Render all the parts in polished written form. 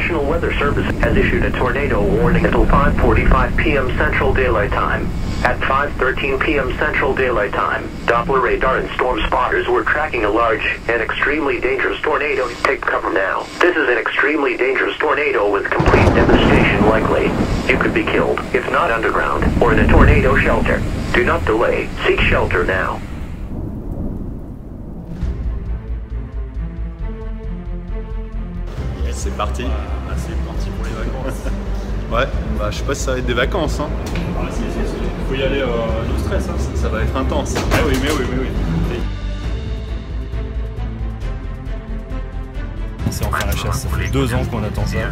National Weather Service has issued a tornado warning until 5:45 p.m. Central Daylight Time. At 5:13 p.m. Central Daylight Time, Doppler radar and storm spotters were tracking a large and extremely dangerous tornado. Take cover now. This is an extremely dangerous tornado with complete devastation likely. You could be killed, if not underground, or in a tornado shelter. Do not delay. Seek shelter now. C'est parti. Là c'est parti pour les vacances. Ouais, bah je sais pas si ça va être des vacances hein. Ah si, faut y aller no stress hein. Ça va être intense. Ah oui, mais oui. On sait en faire la chasse, ça fait 2 ans qu'on attend ça.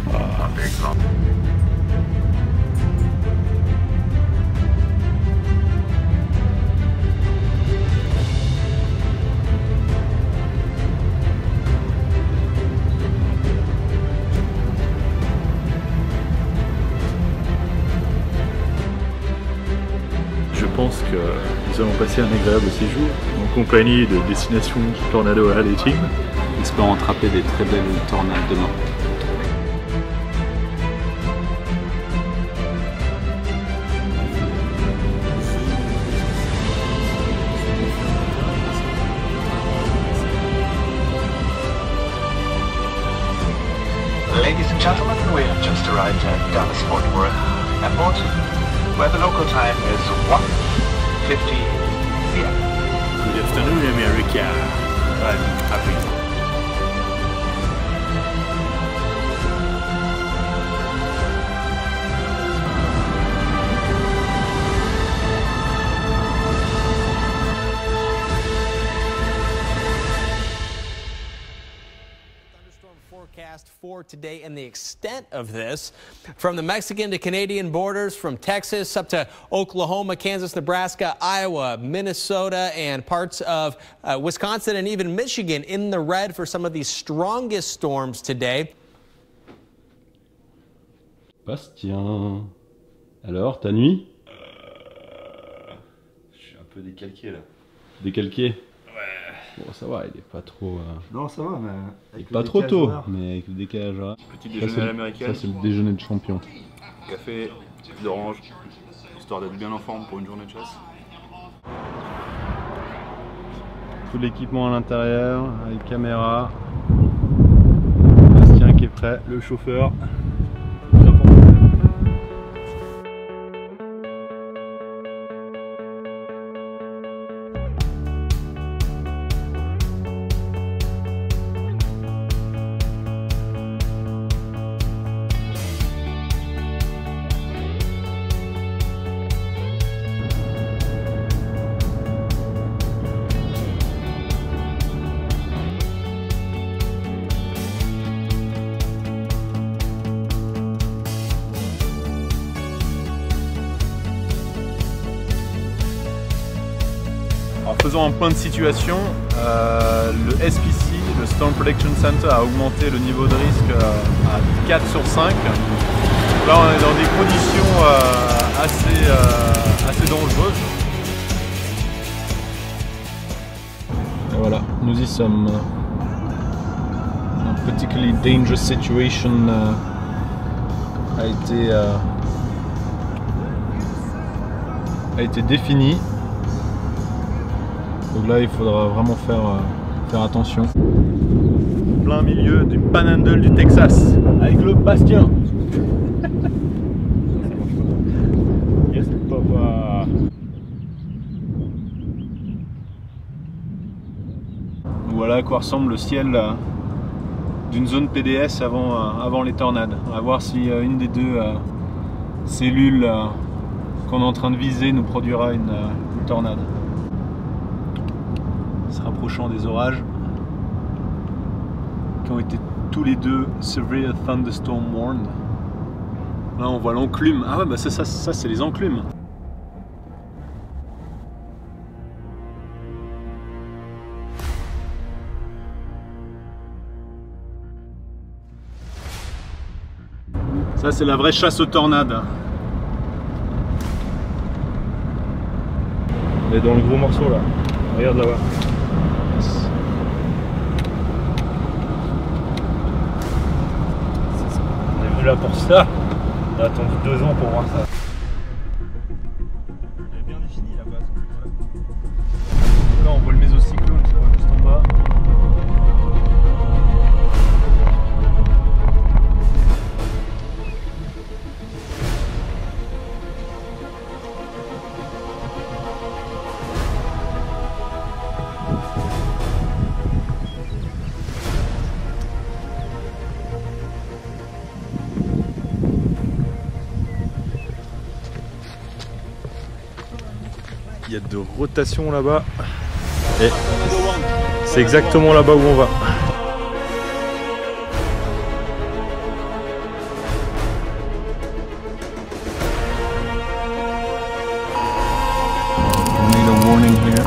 Je pense que nous allons passer un agréable séjour en compagnie de Destination Tornado Rally Team. Espérons attraper des très belles tornades demain. Ladies and gentlemen, we have just arrived at Dallas-Fort Worth Airport, where the local time is 1:50 p.m. Good afternoon, America. I'm happy. Forecast for today and the extent of this, from the Mexican to Canadian borders, from Texas up to Oklahoma, Kansas, Nebraska, Iowa, Minnesota, and parts of Wisconsin and even Michigan in the red for some of the strongest storms today. Bastien, alors ta nuit? Je suis un peu décalqué là. Décalqué? Ouais. Bon ça va, il est pas trop... Non ça va mais... Il est pas trop tôt, mais avec le décalage horaire. Petit déjeuner à l'américaine. Ça c'est le déjeuner de champion. Café, d'orange, histoire d'être bien en forme pour une journée de chasse. Tout l'équipement à l'intérieur, avec caméra. Bastien qui est prêt. Le chauffeur. En faisant un point de situation, le SPC, le Storm Protection Center, a augmenté le niveau de risque à 4 sur 5. Là on est dans des conditions assez dangereuses. Et voilà, nous y sommes. A particularly dangerous situation a été définie. Donc là il faudra vraiment faire attention. Plein milieu du Panhandle du Texas avec le Bastien. Yes papa. Voilà à quoi ressemble le ciel d'une zone PDS avant les tornades. On va voir si une des deux cellules qu'on est en train de viser nous produira une tornade. Se rapprochant des orages qui ont été tous les deux Severe Thunderstorm Warned. Là on voit l'enclume. Ah ouais bah ça c'est les enclumes. Ça c'est la vraie chasse aux tornades. On est dans le gros morceau là. Regarde là-bas. là pour ça. On a attendu 2 ans pour voir ça. Elle est bien définie la base. Là on voit le mésocyclone qui est juste en bas. Il y a de rotation là-bas. Et c'est exactement là-bas où on va. Tornado warning here.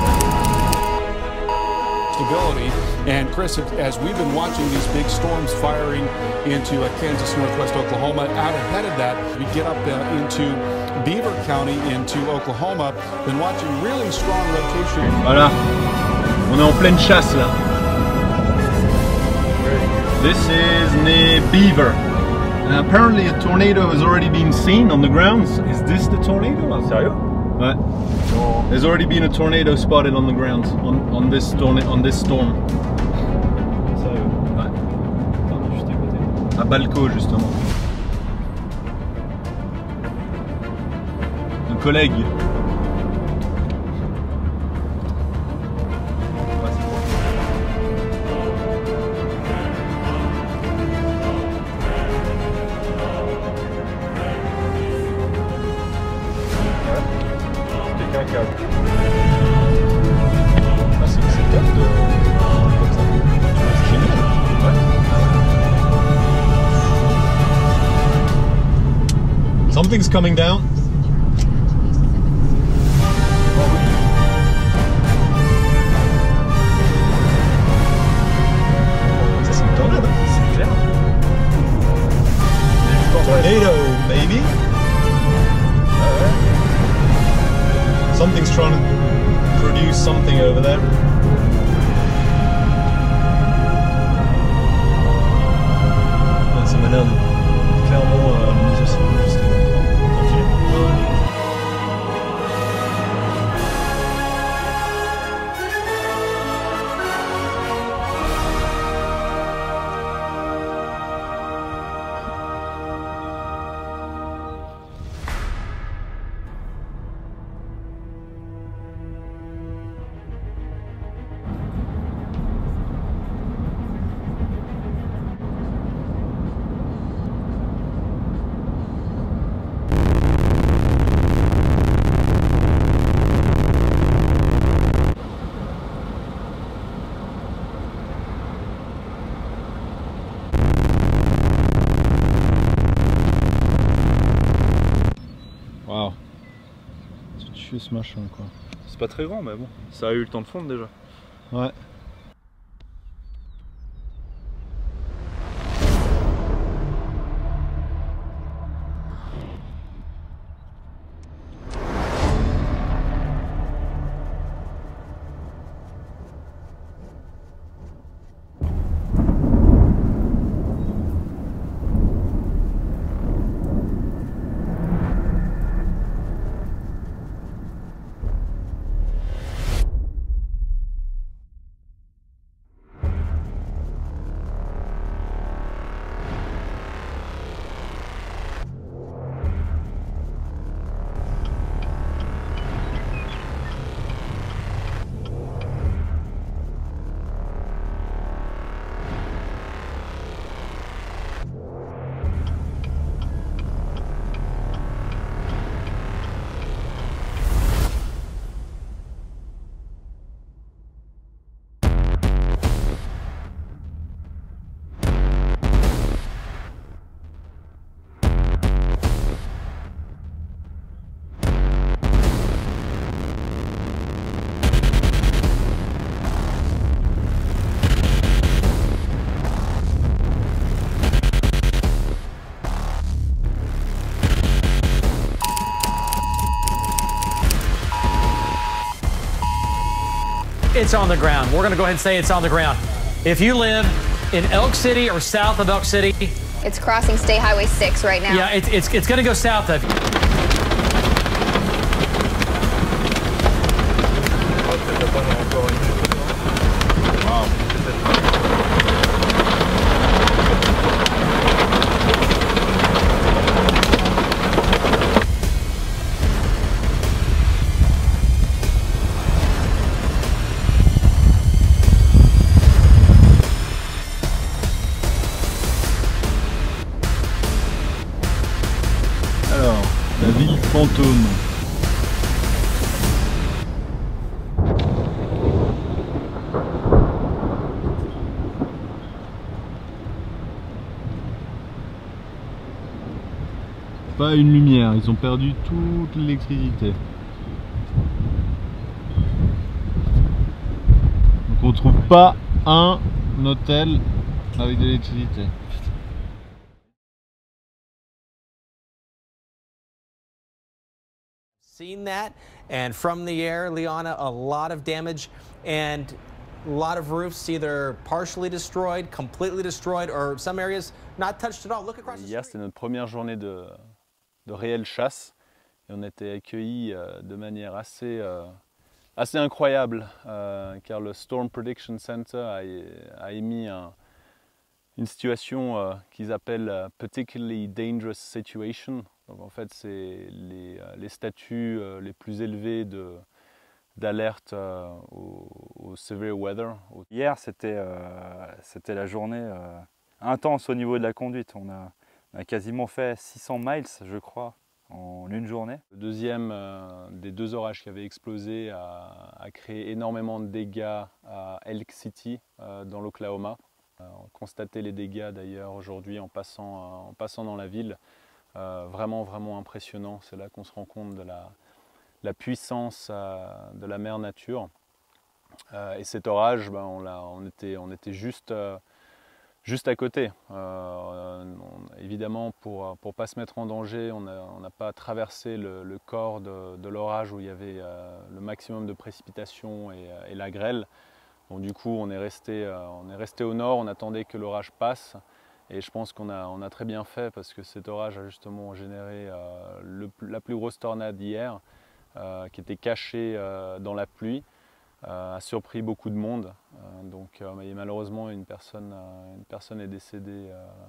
Stability. And Chris, as we've been watching these big storms firing into Kansas, northwest Oklahoma, out ahead of that, we get up into Beaver County into Oklahoma, been watching really strong rotation. Voilà, on est en pleine chasse là. This is near Beaver. And apparently a tornado has already been seen on the grounds. Is this the tornado? Sérieux? Ouais. There's already been a tornado spotted on the grounds on this storm. Sérieux? Ouais. Attends, juste à côté. À Balco justement. Nos collègues. Quelqu'un qui a... Ah, c'est top de... comme ça. C'est génial. Ouais. Something's coming down. Ça c'est une tornade. C'est clair. Tornado, baby. Something's trying to produce something over there. Ça m'a l'air clairement le mésocyclone justement. Waouh. C'est tué ce machin quoi. C'est pas très grand mais bon, ça a eu le temps de fondre déjà. Ouais. It's on the ground. We're going to go ahead and say it's on the ground. If you live in Elk City or south of Elk City, It's crossing State Highway 6 right now. Yeah, it's going to go south of you. Alors, la ville fantôme. Pas une lumière, ils ont perdu toute l'électricité. Donc on trouve pas un hôtel avec de l'électricité. Seen that, and from the air, Liana, a lot of damage and a lot of roofs either partially destroyed, completely destroyed, or some areas not touched at all. Look across the street. Hier, c'était notre première journée de réelle chasse et on a été accueillis de manière assez incroyable car le Storm Prediction Center a émis une situation qu'ils appellent Particularly Dangerous Situation. Donc en fait, c'est les statuts les plus élevés d'alerte au severe weather. Hier, c'était la journée intense au niveau de la conduite. On a quasiment fait 600 miles, je crois, en une journée. Le deuxième des deux orages qui avaient explosé a créé énormément de dégâts à Elk City, dans l'Oklahoma. On constatait les dégâts d'ailleurs aujourd'hui en passant dans la ville. Vraiment impressionnant. C'est là qu'on se rend compte de la puissance de la mère nature. Et cet orage, on était juste à côté. Évidemment, pour ne pas se mettre en danger, on n'a pas traversé le corps de l'orage où il y avait le maximum de précipitations et la grêle. Donc, du coup, on est resté au nord, on attendait que l'orage passe. Et je pense qu'on a très bien fait parce que cet orage a justement généré la plus grosse tornade hier qui était cachée dans la pluie, a surpris beaucoup de monde. Donc malheureusement une personne est décédée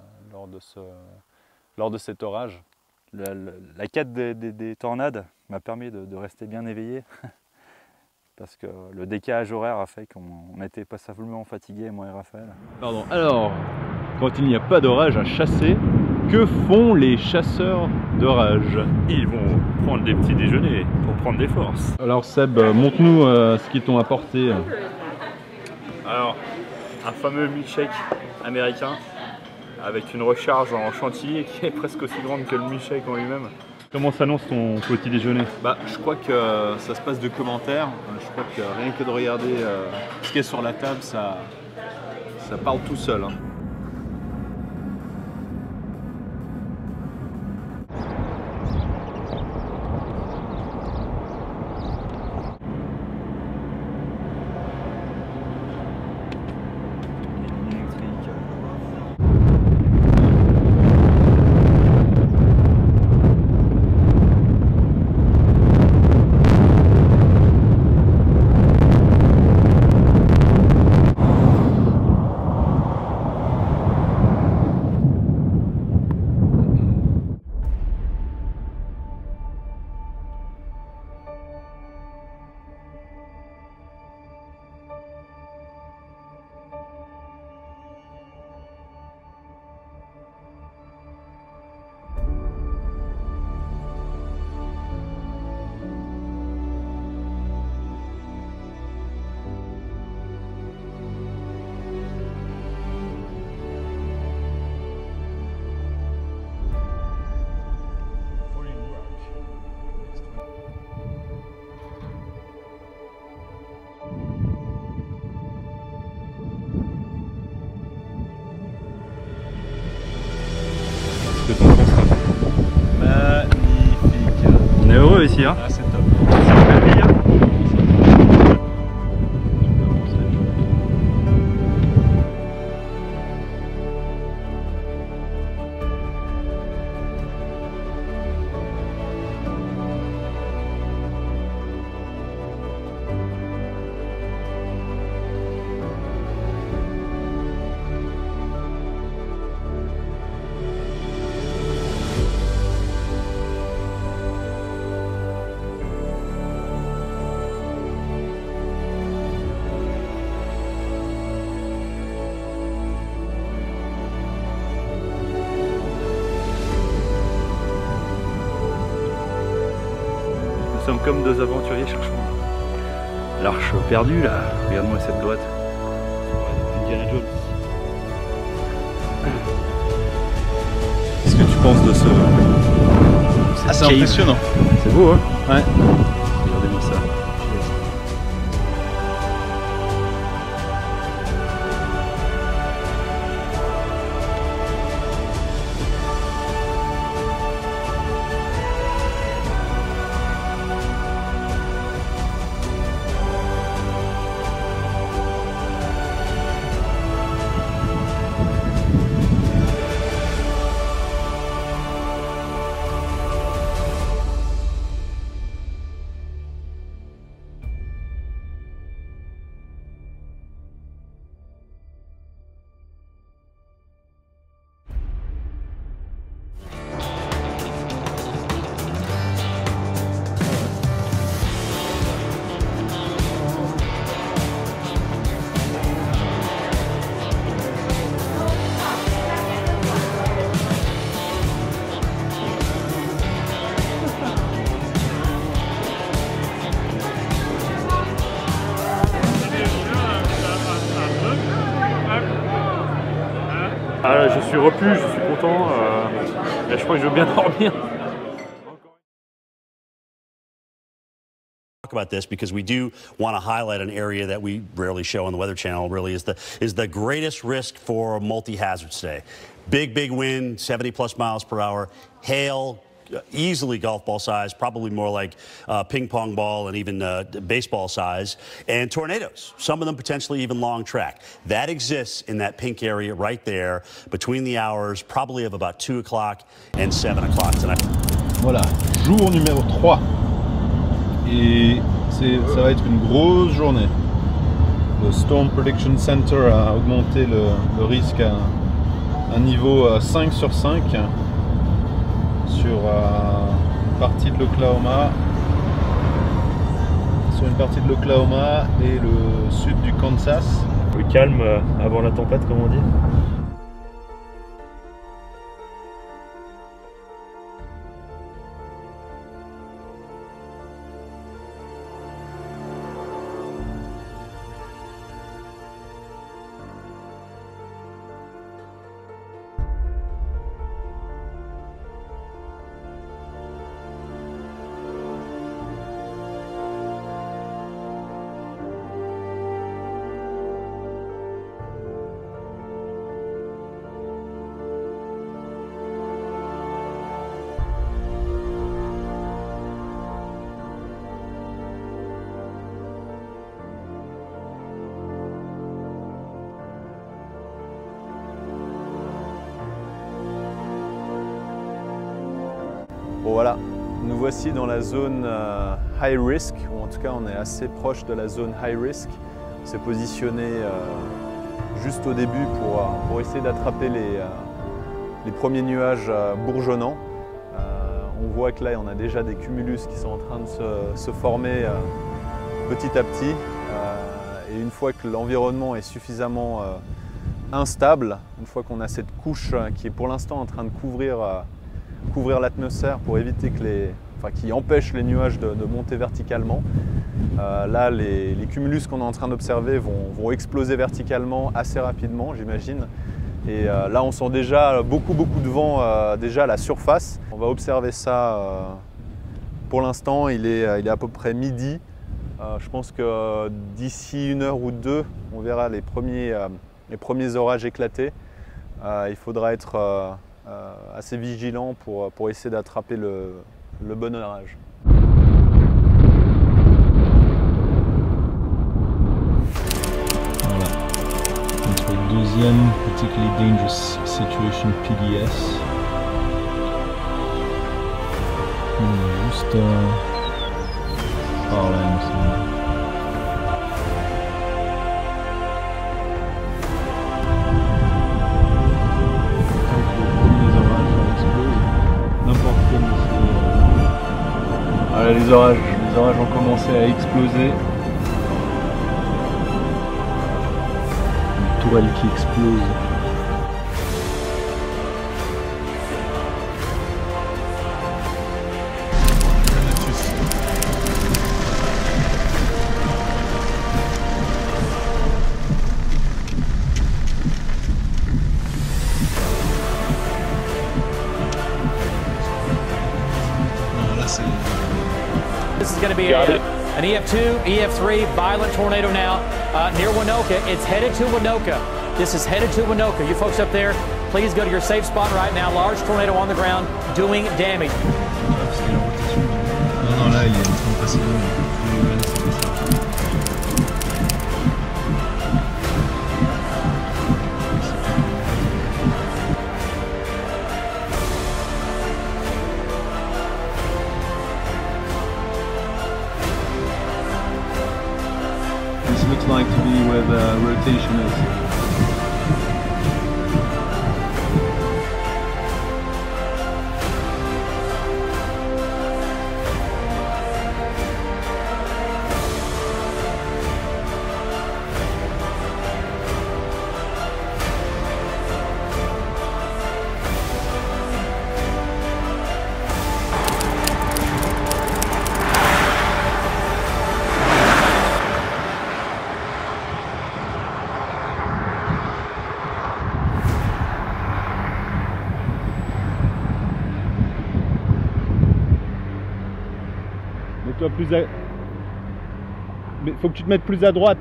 lors de cet orage. La quête des tornades m'a permis de rester bien éveillé parce que le décalage horaire a fait qu'on était passablement fatigués, moi et Raphaël. Pardon, alors, quand il n'y a pas d'orage à chasser, que font les chasseurs d'orage? Ils vont prendre des petits déjeuners pour prendre des forces. Alors Seb, montre-nous ce qu'ils t'ont apporté. Alors, un fameux milkshake américain avec une recharge en chantilly qui est presque aussi grande que le milkshake en lui-même. Comment s'annonce ton petit déjeuner? Je crois que ça se passe de commentaires. Je crois que rien que de regarder ce qu'il y a sur la table, ça parle tout seul. Hein. Magnifique. On est heureux ici, hein? Ah, c'est top. C'est une belle vie, hein? comme deux aventuriers cherchant l'arche perdue là. Regarde-moi cette boîte. Indiana Jones. Qu'est-ce que tu penses de ce... Ah, c'est impressionnant. C'est beau, hein? Ouais. Regardez-moi ça. Ah là, je suis repu, je suis content. Je crois que je veux bien dormir. About this because we do want to highlight an area that we rarely show on the Weather Channel. Really is the greatest risk for multi-hazards today. Big wind, 70+ miles per hour, hail, easily golf ball size, probably more like ping pong ball and even baseball size, and tornadoes, some of them potentially even long track. That exists in that pink area right there between the hours probably of about 2 o'clock and 7 o'clock tonight. Voilà, jour numéro 3. Et ça va être une grosse journée. Le Storm Prediction Center a augmenté le risque à un niveau 5 sur 5 sur une partie de l'Oklahoma, et le sud du Kansas. Le calme avant la tempête, comme on dit. Bon voilà, nous voici dans la zone high risk, ou en tout cas on est assez proche de la zone high risk. On s'est positionné juste au début pour essayer d'attraper les premiers nuages bourgeonnants. On voit que là on a déjà des cumulus qui sont en train de se former petit à petit. Et une fois que l'environnement est suffisamment instable, une fois qu'on a cette couche qui est pour l'instant en train de couvrir l'atmosphère pour éviter qui empêche les nuages de monter verticalement. Là, les cumulus qu'on est en train d'observer vont exploser verticalement assez rapidement, j'imagine. Et là, on sent déjà beaucoup de vent déjà à la surface. On va observer ça. Pour l'instant, il est à peu près midi. Je pense que d'ici 1 heure ou 2, on verra les premiers orages éclater. Il faudra être assez vigilant pour essayer d'attraper le bon orage. Voilà, notre deuxième Particularly Dangerous Situation PDS. Juste par là, il me semble. Voilà, les orages ont commencé à exploser. Une tourelle qui explose. This is going to be an EF2, EF3, violent tornado now near Winoka. It's headed to Winoka. This is headed to Winoka. You folks up there, please go to your safe spot right now. Large tornado on the ground doing damage. Non, là, il est en train de passer loin. This looks like to be where the rotation is. Mets-toi plus à... Mais faut que tu te mettes plus à droite.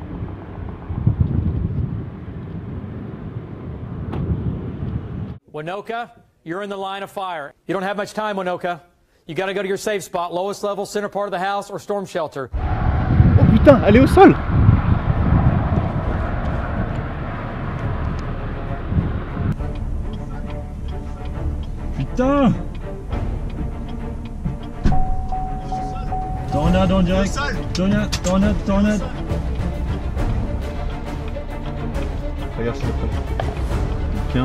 Winoka, you're in the line of fire. You don't have much time, Winoka. You got to go to your safe spot, lowest level, center part of the house, or storm shelter. Oh putain, elle est au sol. Putain. Tornade en direct. Tornade. Regarde s'il te plaît. Tiens.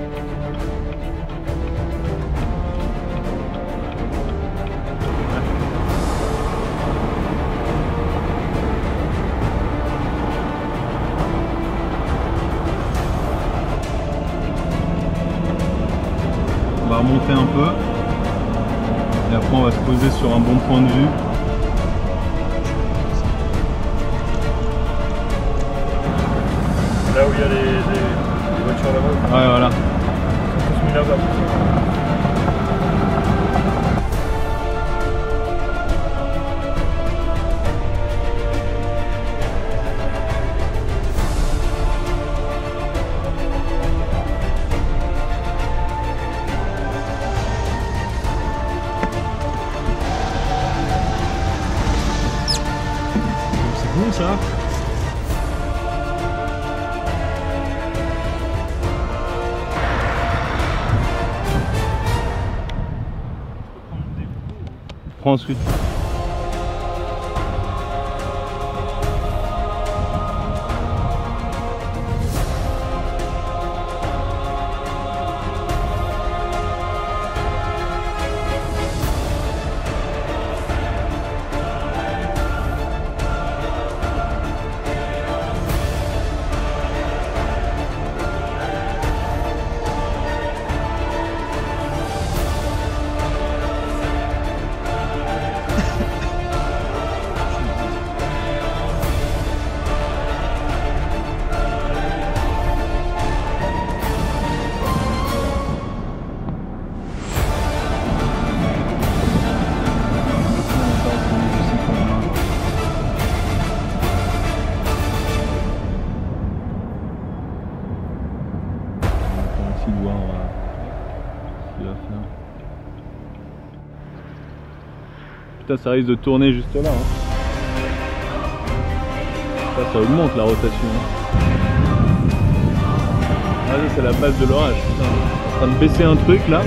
On va remonter un peu. Et après on va se poser sur un bon point de vue. Là où il y a les voitures là-bas. Ouais, voilà. Ils sont tous mis là-bas. C'est bon ça. Prends ensuite. Voir ce qu'il va faire. Putain, ça risque de tourner juste là. Ça augmente la rotation. Ah, ça c'est la base de l'orage. En train de baisser un truc là.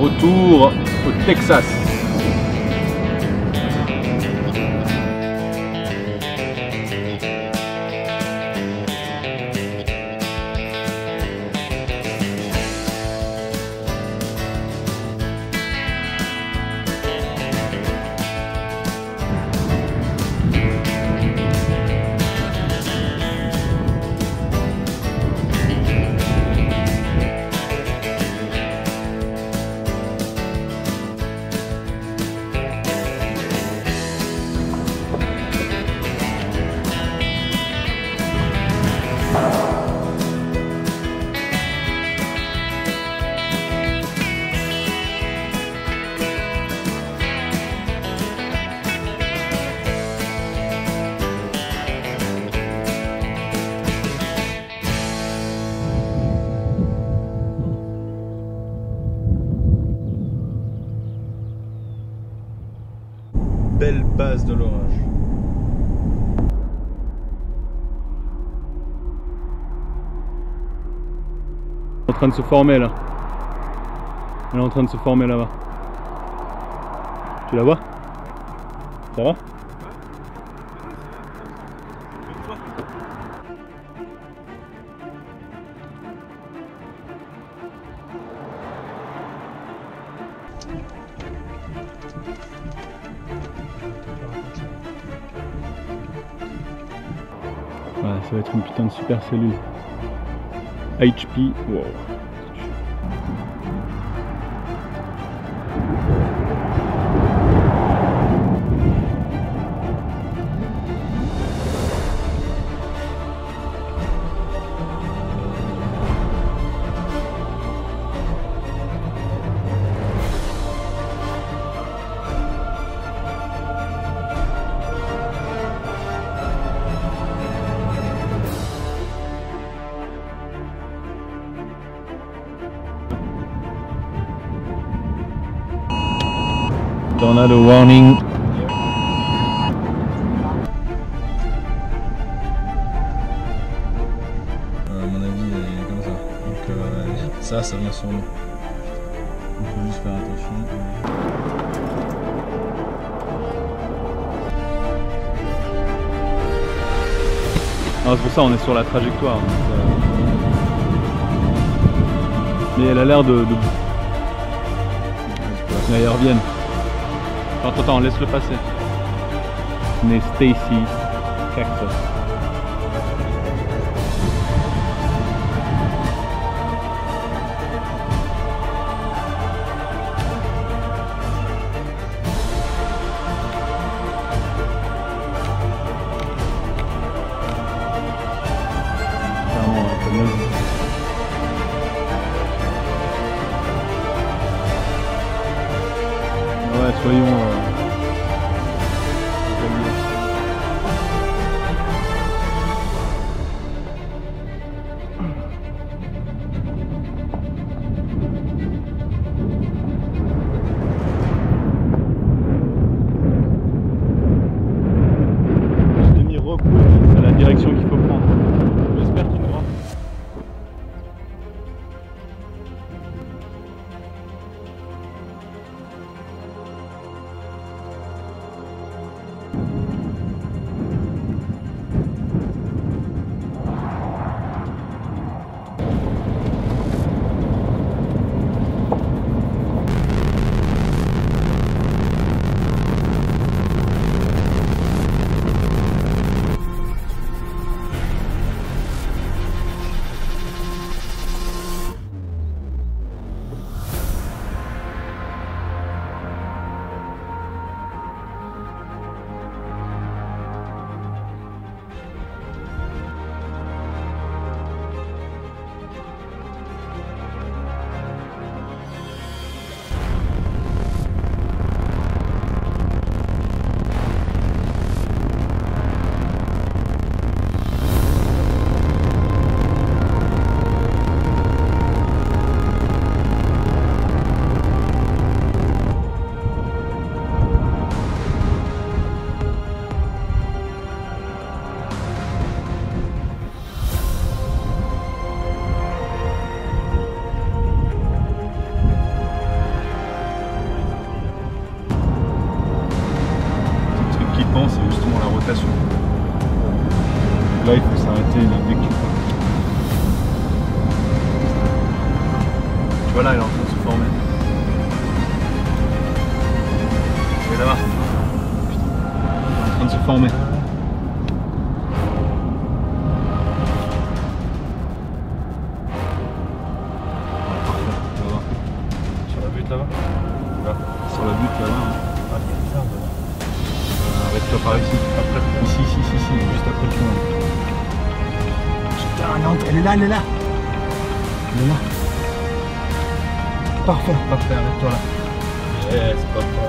retour au Texas. Belle base de l'orage. En train de se former là. Elle est en train de se former là-bas. Tu la vois? Ça va? Ouais, ça va être une putain de super cellule. HP, wow. Tornado warning. À mon avis, il est comme ça. Donc ça vient sur nous. Il faut juste faire attention. C'est pour ça on est sur la trajectoire. Mais elle a l'air de... Là, ils reviennent. Attends, laisse-le passer. On est Stacy, Texas. Ouais, soyons... c'est la direction qu'il faut prendre. J'espère qu'il nous rend. Voilà, il est en train de se former. Et là-bas. Il est en train de se former. Là-bas. Là. Sur la butte là-bas. Hein. Ah, il y a une ferme là. Arrête-toi par ici. Après. Ici, juste après le chemin. Putain, non, elle est là, elle est là. Elle est là. Parfait, arrête-toi là. Yes, parfait.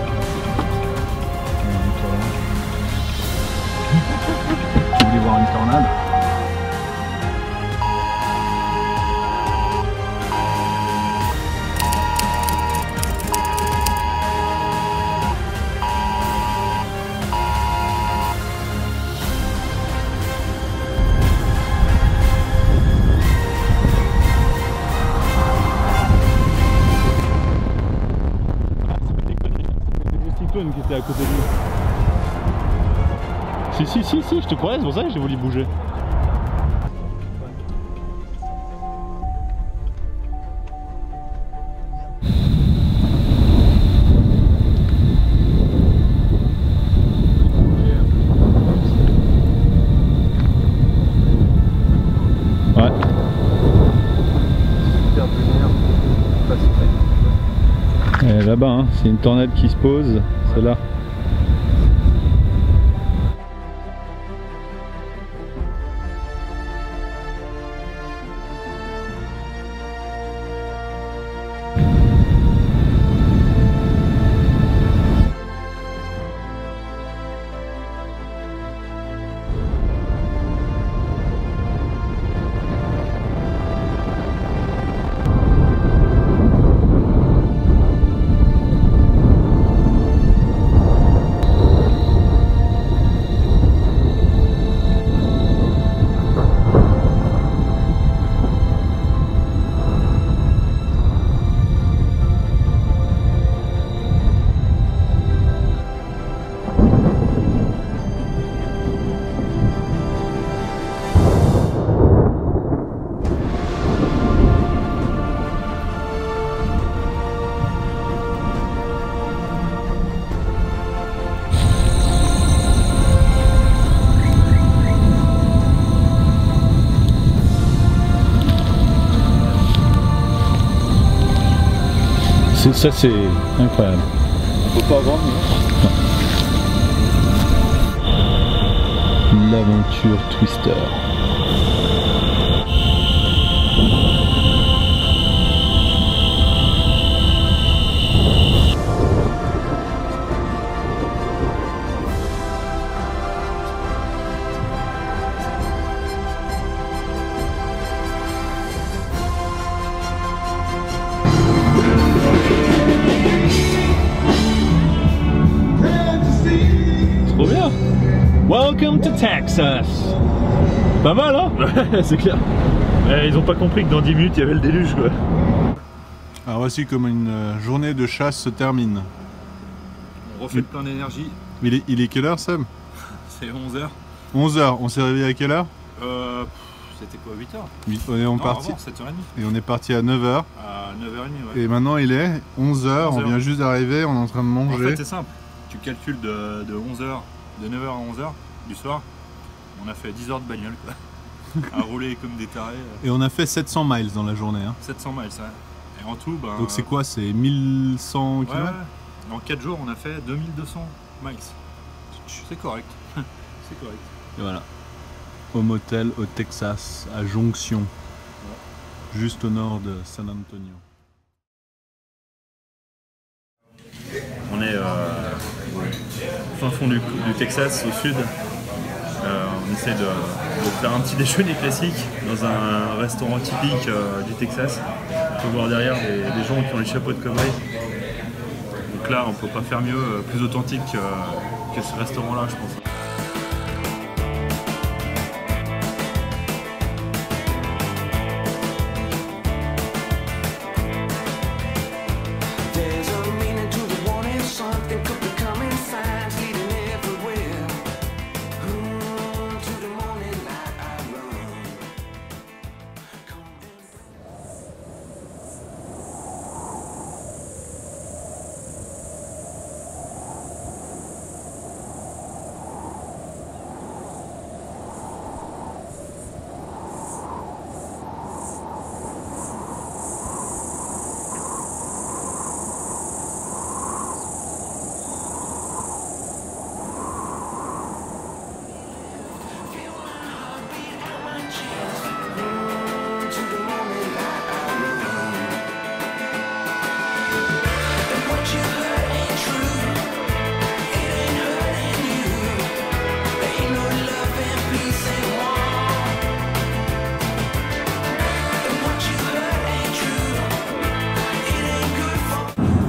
Tu voulais voir une tornade? Qui était à côté de nous. Si, je te croyais, c'est pour ça que j'ai voulu bouger. Ouais. Et là-bas, hein, c'est une tornade qui se pose, c'est là. Ça c'est incroyable. On peut pas vendre. L'aventure Twister. Trop bien. Welcome to Texas. Pas mal, hein? Ouais, c'est clair. Ils ont pas compris que dans 10 minutes il y avait le déluge, quoi. Alors voici comme une journée de chasse se termine. On refait plein d'énergie. Il est quelle heure, Sam? C'est 11h. 11h. On s'est réveillé à quelle heure? C'était quoi, 8h? On est parti. 7h30. Et on est parti à 9h. À 9h30, ouais. Et maintenant il est 11h, on vient juste d'arriver, on est en train de manger. En fait c'est simple, tu calcules de 11h, de 9h à 11h du soir, on a fait 10 heures de bagnole quoi. À rouler comme des tarés. Et on a fait 700 miles dans la journée. Hein. 700 miles, ouais. Et en tout, ben... Donc c'est quoi? C'est 1100 km? Ouais. En 4 jours on a fait 2200 miles. C'est correct. C'est correct. Et voilà. Au motel au Texas, à Jonction. Ouais. Juste au nord de San Antonio. On est fin fond du Texas, au sud. On essaie de faire un petit déjeuner classique dans un restaurant typique du Texas. On peut voir derrière des gens qui ont les chapeaux de cow-boy. Donc là, on peut pas faire mieux, plus authentique que ce restaurant-là, je pense.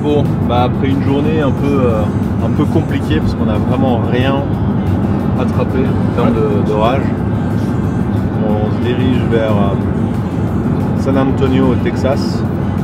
Bon, bah après une journée un peu compliquée parce qu'on n'a vraiment rien attrapé en termes d'orage, on se dirige vers San Antonio au Texas.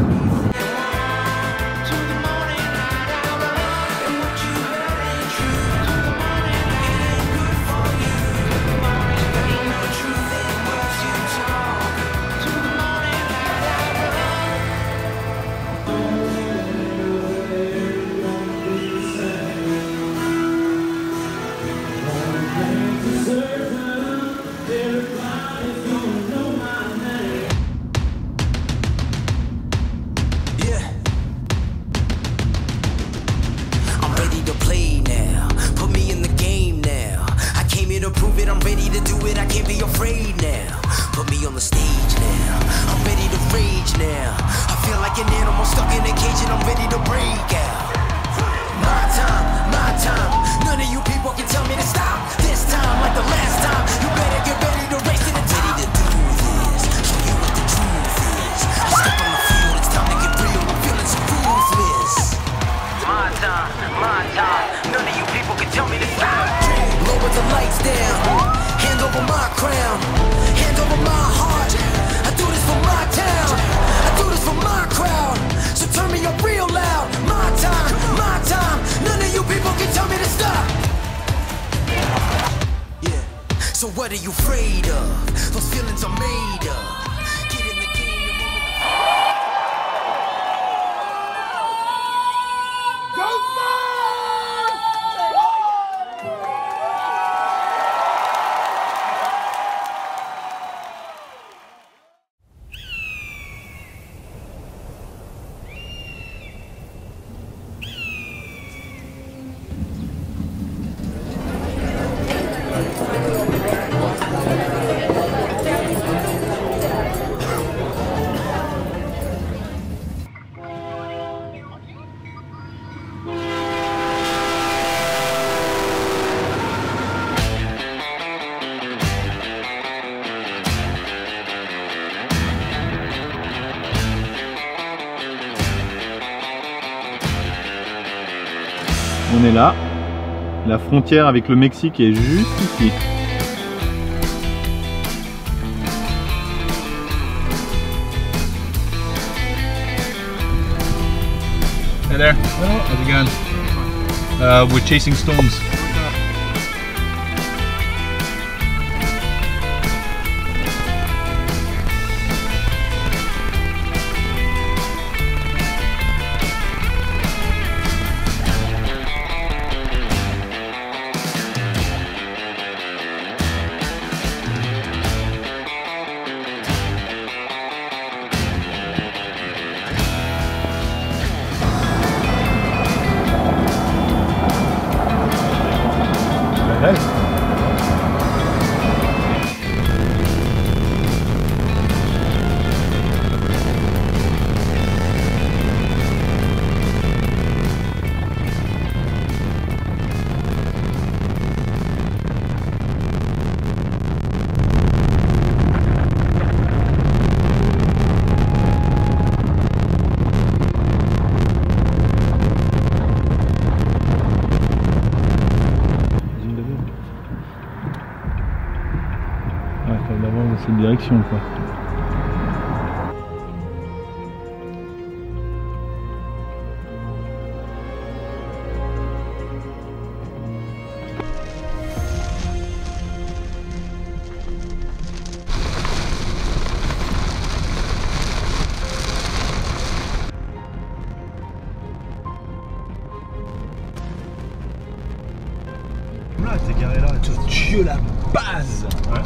So what are you afraid of? Those feelings are made of. Get in the game, you're moving the Go On est là, la frontière avec le Mexique est juste ici. Hey there. How's it going? We're chasing storms. Dans cette direction quoi. Là, t'es garé là, Dieu la base. Ouais.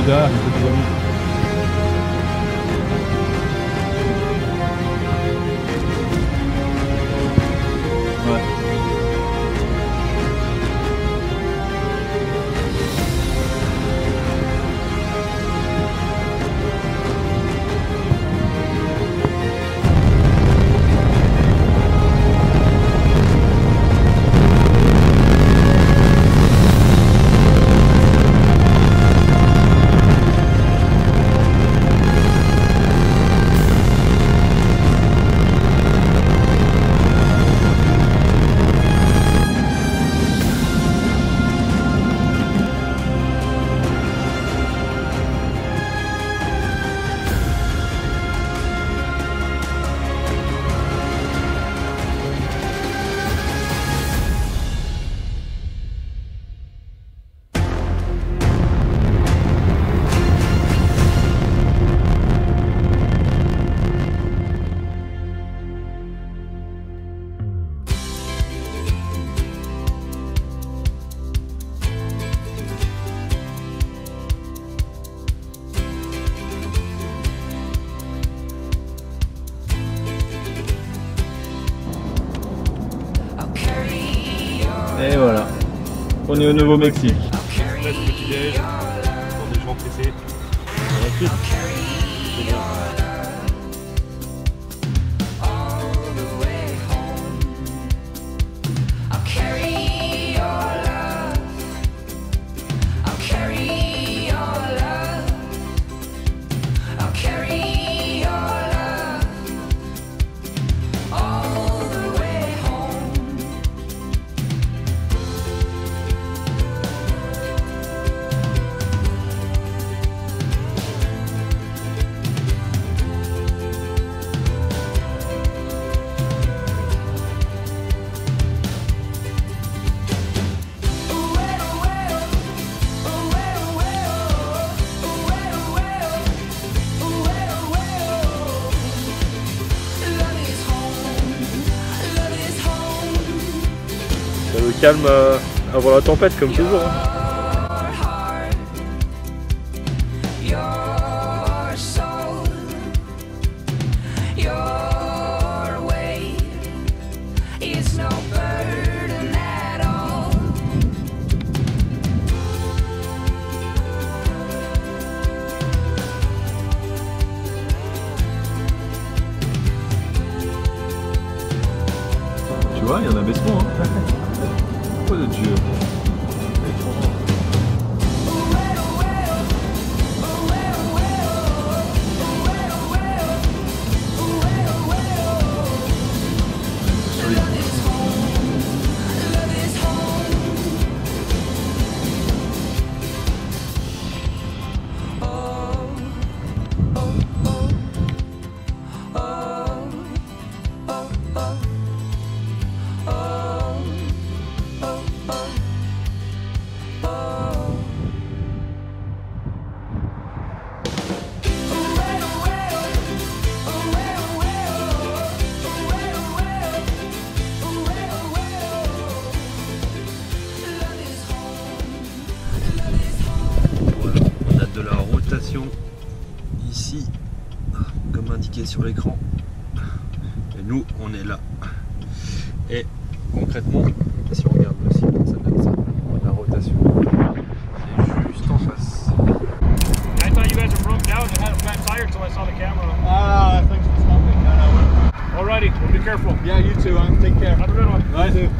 derrière, il faut que Et voilà, on est au Nouveau-Mexique. Petit-déj pour des gens pressés. Le calme avant la tempête comme toujours. Tu vois, il y en a baissement. Hein. Oh de Dieu. Ici, comme indiqué sur l'écran, et nous on est là. Et concrètement, si on regarde aussi, ça donne ça. La rotation, c'est juste en face. I thought you guys were broke down and had a flat tire until I saw the camera. Ah, thanks for stopping. No. Alrighty, well, be careful. Yeah, you too, man. Take care. Have a good one. Bye. You too.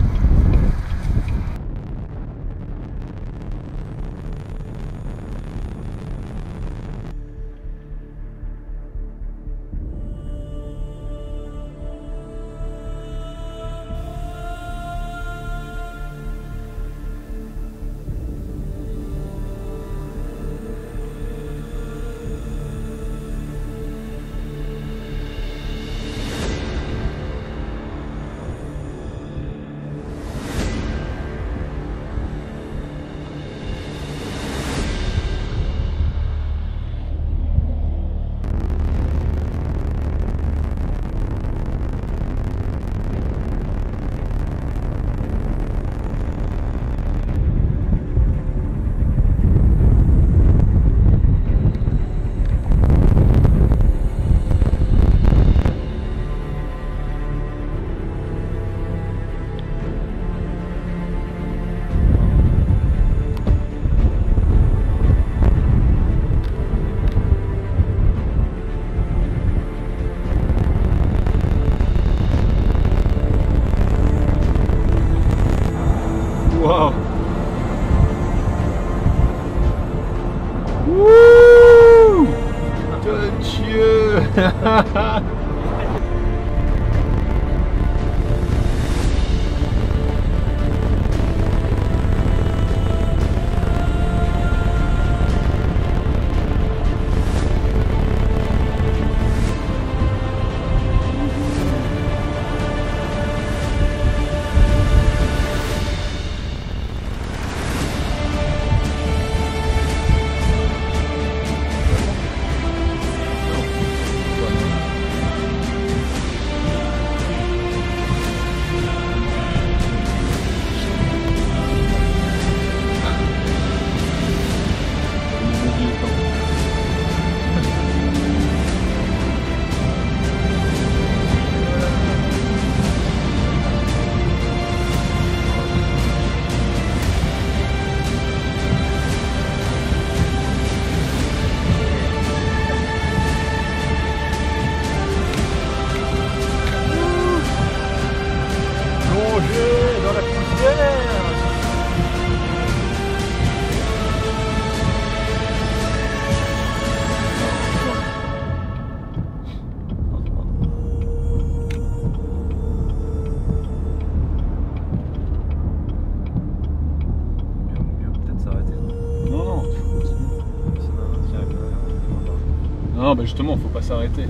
Non, bah justement, faut pas s'arrêter.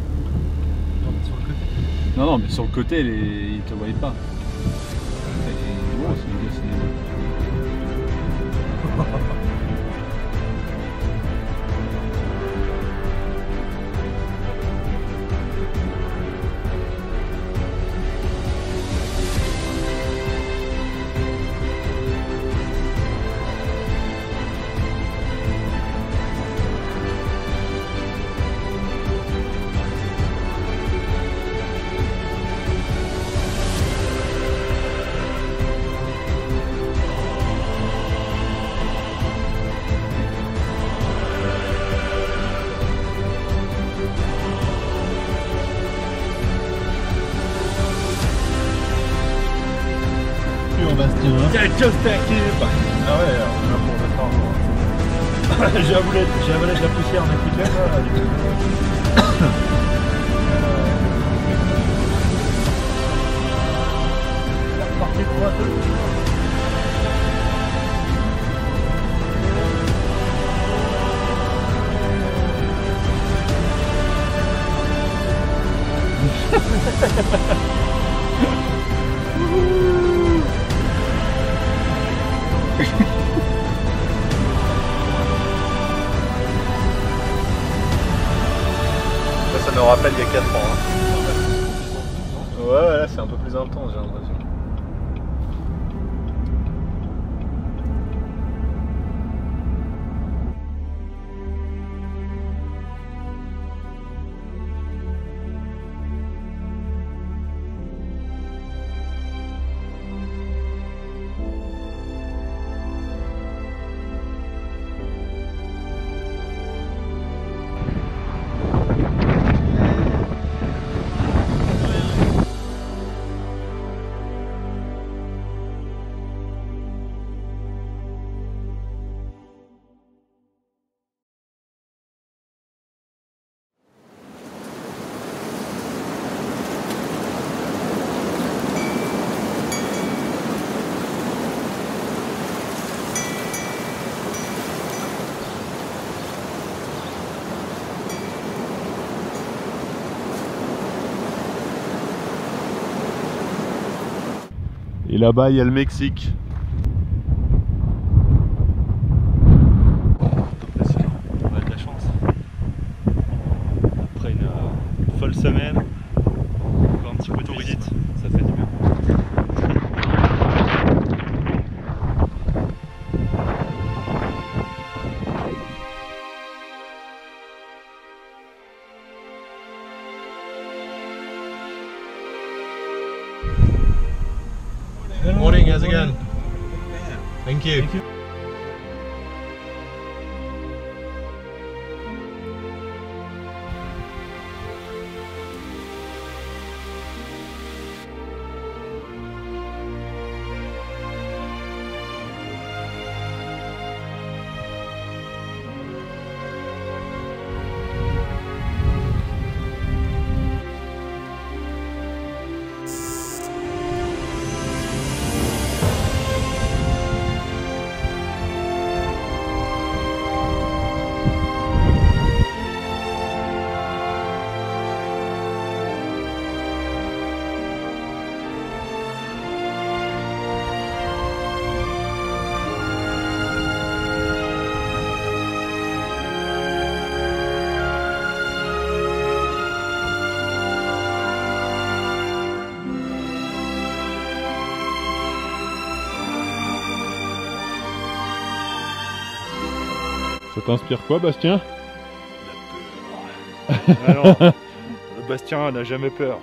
Non, non, mais sur le côté, ils te voient pas. Just t'inquiète. Ah ouais, on a pour le temps. J'ai avalé de la poussière en Afrique. Parti pour un peu. Ça me rappelle il y a 4 ans. Hein. Ouais, là c'est un peu plus intense, j'ai l'impression. Et là-bas, il y a le Mexique. On a de la chance. Après une folle semaine, encore un petit peu de visite, ça fait du bien. Morning, how's it going? Thank you. Thank you. Ça t'inspire quoi, Bastien? Alors, Bastien n'a jamais peur.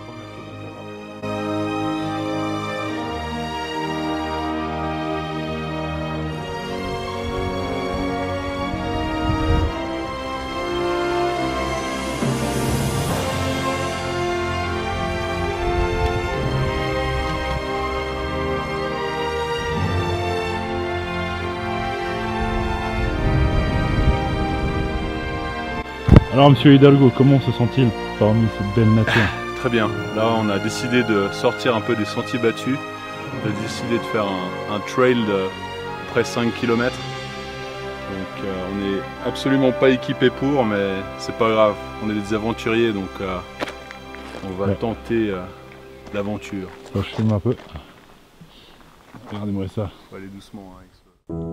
Alors monsieur Hidalgo, comment se sent-il parmi cette belle nature? Très bien, là on a décidé de sortir un peu des sentiers battus. On a décidé de faire un trail de près 5 km. Donc on n'est absolument pas équipé pour, mais c'est pas grave, on est des aventuriers donc on va tenter l'aventure. Je filme un peu. Regardez-moi ça. On va aller doucement avec ça.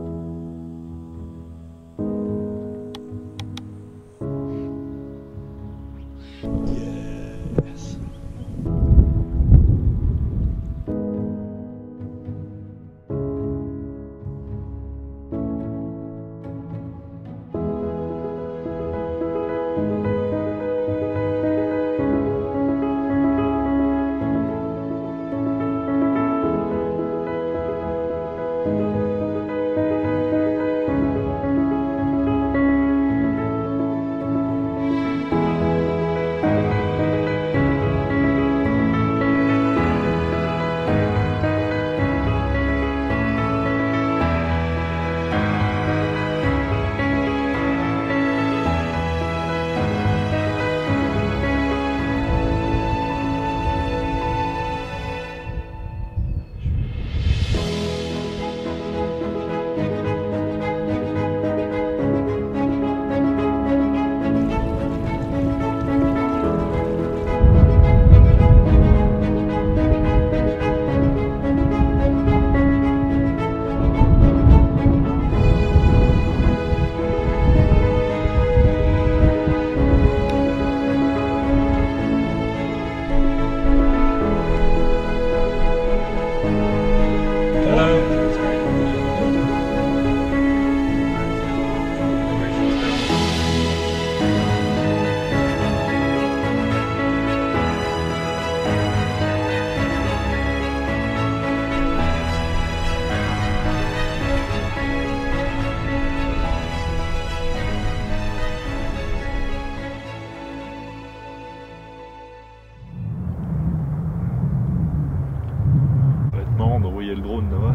D'envoyer le drone là-bas.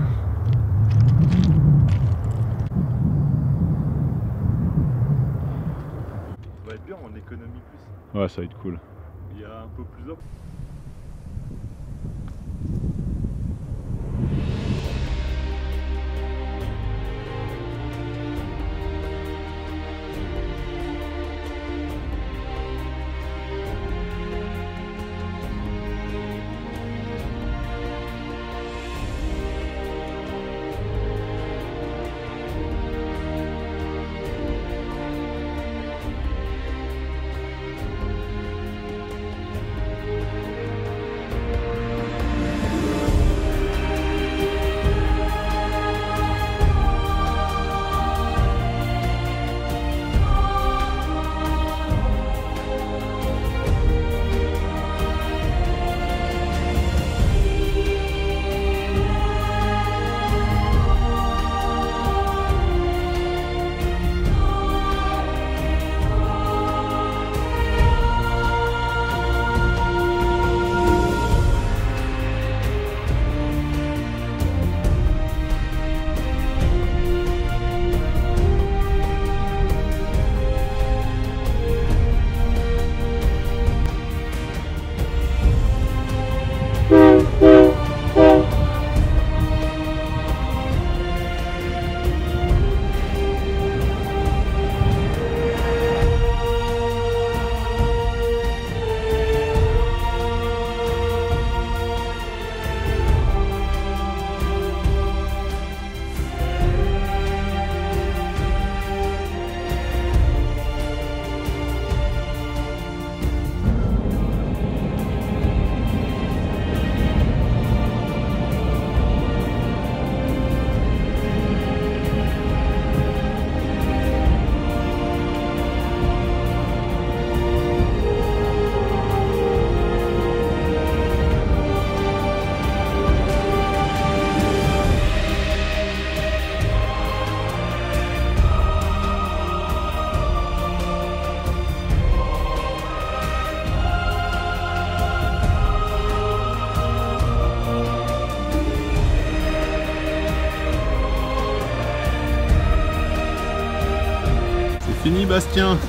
Ça va être bien, on économise plus. Ouais, ça va être cool. Il y a un peu plus d'offres. fini Bastien.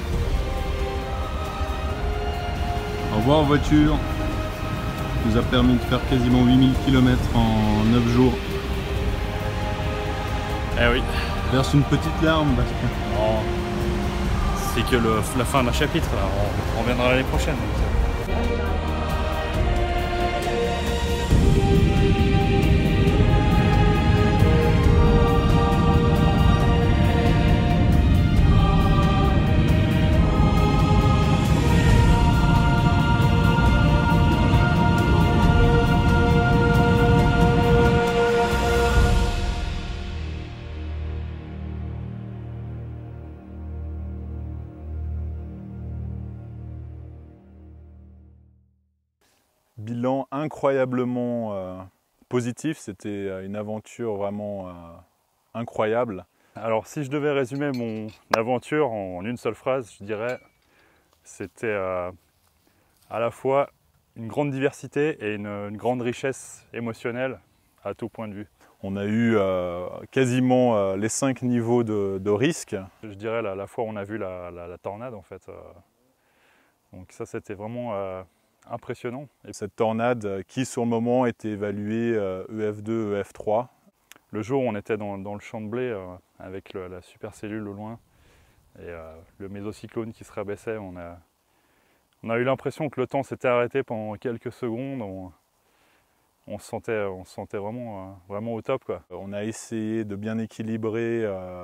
Au revoir voiture. Nous a permis de faire quasiment 8000 km en 9 jours. Eh oui. Verse une petite larme Bastien. Non. C'est que la fin d'un chapitre, là. On reviendra l'année prochaine. Bilan incroyablement positif, c'était une aventure vraiment incroyable. Alors si je devais résumer mon aventure en une seule phrase, je dirais c'était à la fois une grande diversité et une grande richesse émotionnelle à tout point de vue. On a eu quasiment les 5 niveaux de risque. Je dirais la fois où on a vu la tornade en fait. Donc ça c'était vraiment impressionnant. Et cette tornade qui sur le moment était évaluée EF2, EF3. Le jour où on était dans le champ de blé avec la supercellule au loin et le mésocyclone qui se rabaissait, on a eu l'impression que le temps s'était arrêté pendant quelques secondes. On se sentait vraiment au top, quoi. On a essayé de bien équilibrer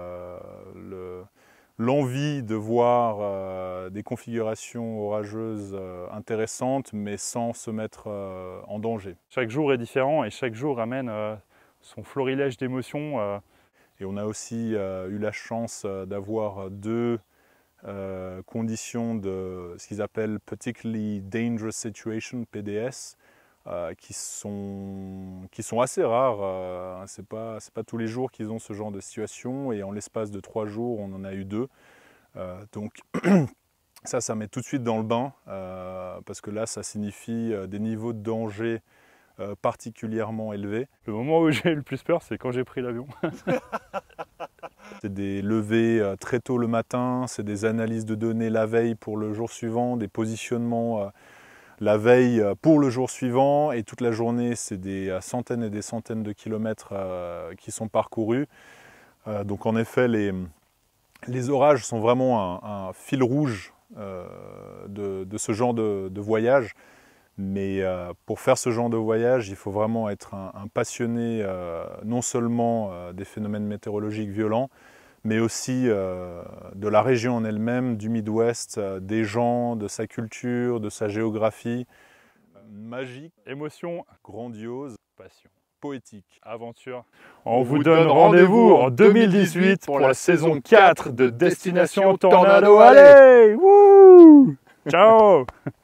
l'envie de voir des configurations orageuses intéressantes, mais sans se mettre en danger. Chaque jour est différent et chaque jour amène son florilège d'émotions. Et on a aussi eu la chance d'avoir 2 conditions de ce qu'ils appellent Particularly Dangerous Situation, PDS, qui sont assez rares. C'est pas tous les jours qu'ils ont ce genre de situation et en l'espace de 3 jours on en a eu 2. Donc ça met tout de suite dans le bain parce que là ça signifie des niveaux de danger particulièrement élevés. Le moment où j'ai eu le plus peur, c'est quand j'ai pris l'avion. C'est des levées très tôt le matin, c'est des analyses de données la veille pour le jour suivant, des positionnements la veille pour le jour suivant, et toute la journée c'est des centaines et des centaines de kilomètres qui sont parcourus. Donc en effet les orages sont vraiment un fil rouge de ce genre de voyage. Mais pour faire ce genre de voyage, il faut vraiment être un passionné non seulement des phénomènes météorologiques violents, mais aussi de la région en elle-même, du Midwest, des gens, de sa culture, de sa géographie. Magique, émotion, grandiose, passion, poétique, aventure. On vous donne rendez-vous en 2018 pour la saison 4 de Destination Tornado. Allez, wouh! Ciao!